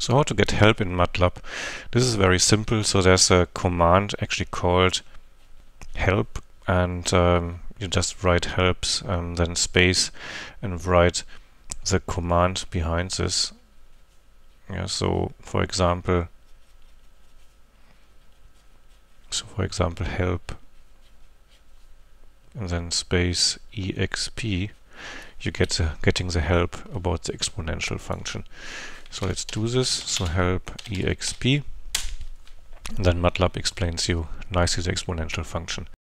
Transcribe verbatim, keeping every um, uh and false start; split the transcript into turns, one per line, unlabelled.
So how to get help in MATLAB? This is very simple. So there's a command actually called help, and um, you just write helps, um, then space, and write the command behind this. Yeah, so for example, so for example help, and then space exp. You get the, getting the help about the exponential function. So let's do this. So help exp. And then MATLAB explains you nicely the exponential function.